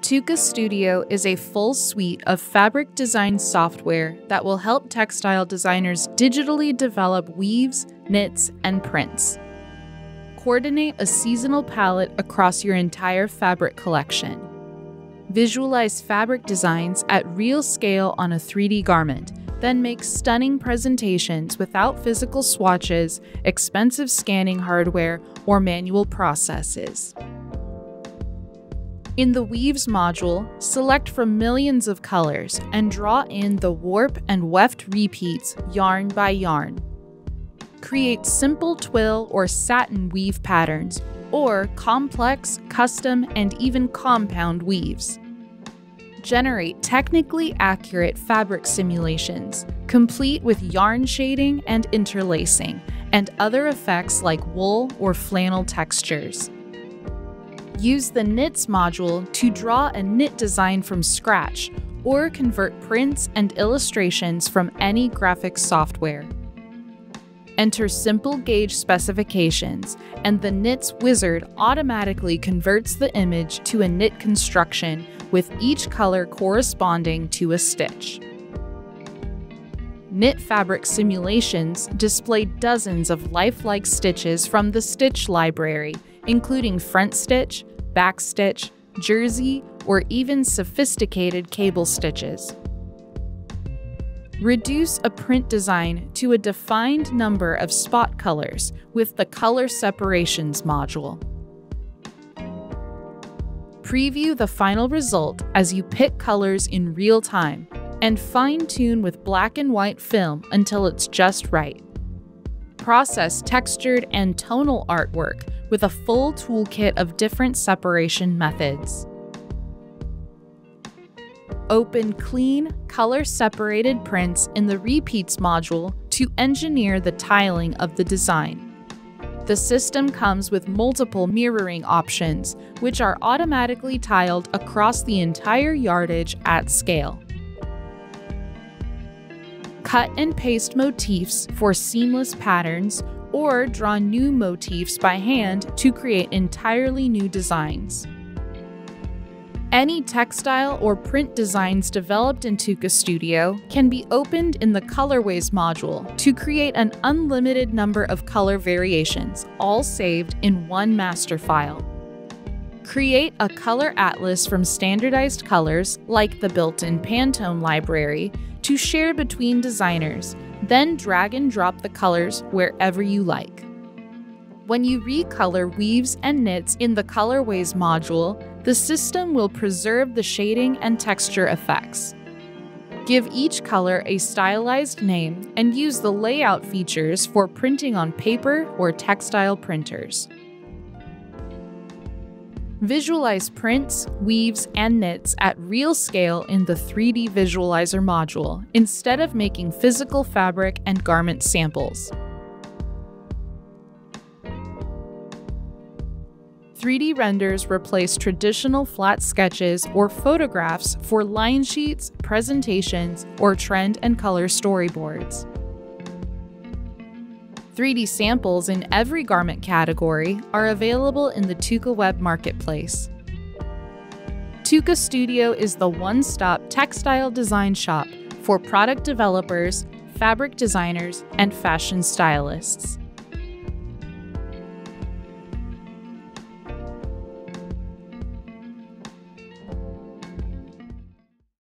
TUKAstudio is a full suite of fabric design software that will help textile designers digitally develop weaves, knits, and prints. Coordinate a seasonal palette across your entire fabric collection. Visualize fabric designs at real scale on a 3D garment, then make stunning presentations without physical swatches, expensive scanning hardware, or manual processes. In the Weaves module, select from millions of colors and draw in the warp and weft repeats yarn by yarn. Create simple twill or satin weave patterns, or complex, custom, and even compound weaves. Generate technically accurate fabric simulations, complete with yarn shading and interlacing, and other effects like wool or flannel textures. Use the Knits module to draw a knit design from scratch, or convert prints and illustrations from any graphics software. Enter simple gauge specifications, and the Knits wizard automatically converts the image to a knit construction with each color corresponding to a stitch. Knit fabric simulations display dozens of lifelike stitches from the stitch library, including front stitch, back stitch, jersey, or even sophisticated cable stitches. Reduce a print design to a defined number of spot colors with the Color Separations module. Preview the final result as you pick colors in real time, and fine-tune with black and white film until it's just right. Process textured and tonal artwork with a full toolkit of different separation methods. Open clean, color-separated prints in the Repeats module to engineer the tiling of the design. The system comes with multiple mirroring options, which are automatically tiled across the entire yardage at scale. Cut and paste motifs for seamless patterns, or draw new motifs by hand to create entirely new designs. Any textile or print designs developed in TUKAstudio can be opened in the Colorways module to create an unlimited number of color variations, all saved in one master file. Create a color atlas from standardized colors, like the built-in Pantone library, to share between designers, then drag and drop the colors wherever you like. When you recolor weaves and knits in the Colorways module, the system will preserve the shading and texture effects. Give each color a stylized name and use the layout features for printing on paper or textile printers. Visualize prints, weaves, and knits at real scale in the 3D Visualizer module instead of making physical fabric and garment samples. 3D renders replace traditional flat sketches or photographs for line sheets, presentations, or trend and color storyboards. 3D samples in every garment category are available in the Tuka Web Marketplace. TUKAstudio is the one-stop textile design shop for product developers, fabric designers, and fashion stylists.